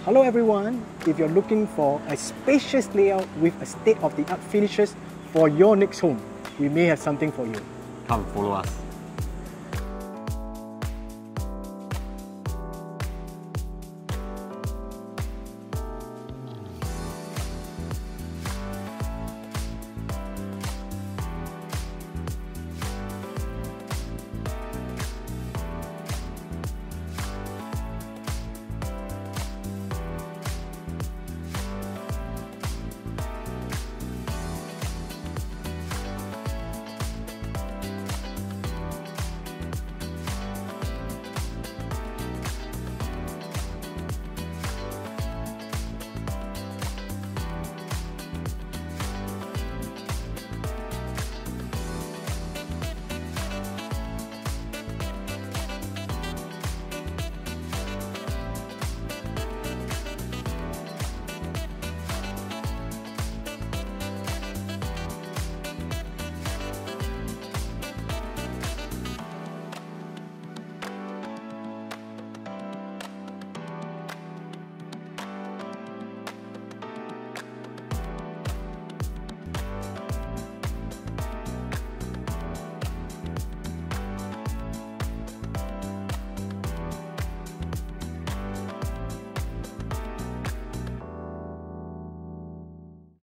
Hello everyone, if you're looking for a spacious layout with a state-of-the-art finishes for your next home, we may have something for you. Come follow us.